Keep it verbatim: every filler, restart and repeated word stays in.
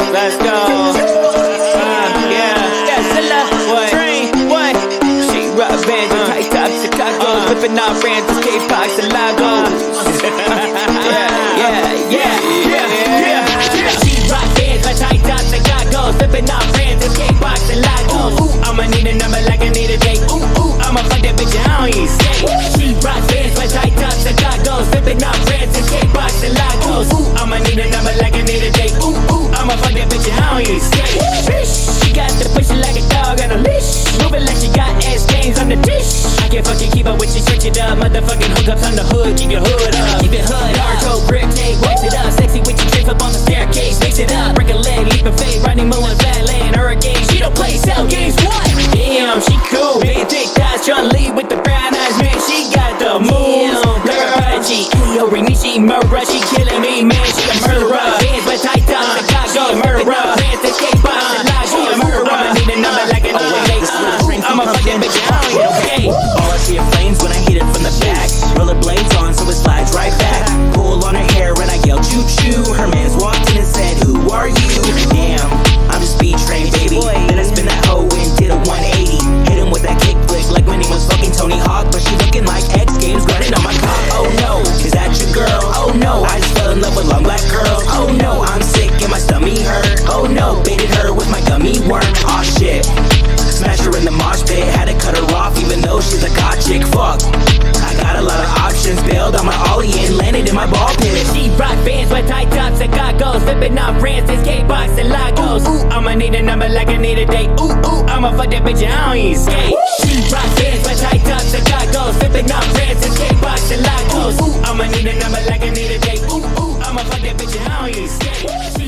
Let's go. Uh, yeah. Sadzilla, what? Train, what? She rock bands and tight tops, Chicago, uh, flipping off brands, K-Pox and Lagos. Yeah, yeah, yeah, yeah, yeah. She rock bands and tight tops, Chicago, flipping off brands, K-Pox and Lagos. Ooh, I'ma need a number like I need a date. Ooh, ooh, I'ma fuck that bitch, I don't even say. She rock bands with tight tops, Chicago, flipping off brands, K-Pox and Lagos. Ooh, I'ma need a number like I need a date. Ooh, ooh, I'ma fuck that bitch, I don't even say. She got the pussy like a dog on a leash, moving like she got ass games on the dish. I can't fucking keep up when she switch it up. Motherfucking hookups on the hood, keep your hood up. Keep it hood up. Naruto, grip tape, wax it up. Sexy with your trip up on the staircase, mix it up. Break a leg, leap a fade, riding moon, flat land, hurricane. She don't play cell games, what? Damn, she cool. Big thick thighs, tryna lead with the brown eyes, man. She got the moves. Girl, Ayo, Rinishi, murderer, she killing me, man. She a murderer. Bands with tight tops, Chicago, murderer. Bands that K-Pox and Lagos, she a murderer. I'ma need a number like an old lady. I'ma fuck that bitch, I don't get okay. All I see are flames when I hit it from the back. Rollerblades on, so it slides right back. Pull on her hair and I yell choo choo. Her man's walked in and said, who are you? Damn, I'm just speed trained, baby. Then I spin that hoe and did a one eighty. Hit him with that kick flick like when he was fucking Tony Hawk. But she looking like X Games grinding on my cock. Oh no, is that your girl? Oh no, I just fell in love with long black girls. Oh no, I'm sick and my stomach hurt. Oh no, baited her with my gummy worm. Aw shit, smashed her in the mosh pit. Had to cut her off even though she's a god chick. Fuck, I got a lot of options. Bailed on my ollie and landed in my ball pit. She rock bands with tight tops and goggles, flipping off Francis, K-Pox and Lagos. Ooh, ooh, I'ma need a number like I need a date. Ooh, ooh, I'ma fuck that bitch, I don't even skate. She rock bands with tight tops and goggles, flipping off Francis, K-Pox and Lagos. Ooh, I'ma need a number like I need a date. Ooh, ooh, I'ma fuck that bitch, I don't even skate.